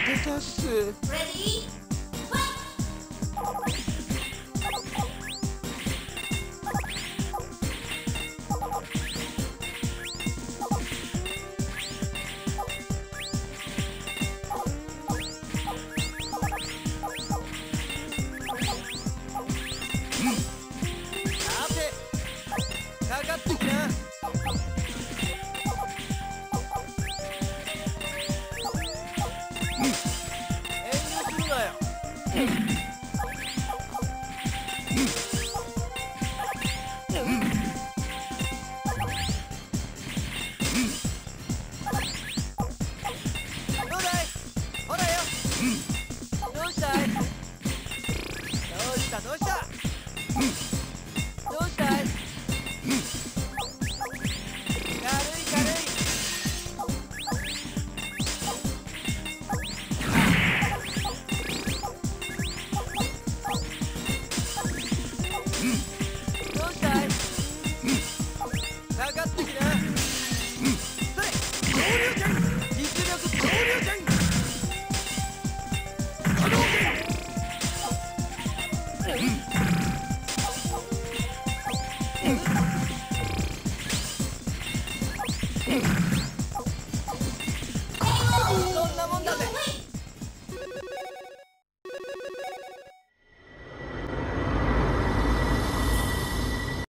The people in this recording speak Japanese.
下手っす。 Ready? さて、かかってきな。遠慮するなよ。どうだい？ほらよ。どうしたい？どうしたどうした？どうしたい？軽い軽い。どうしたい？かかってきな。それ、昇竜拳。実力昇竜拳。波動拳。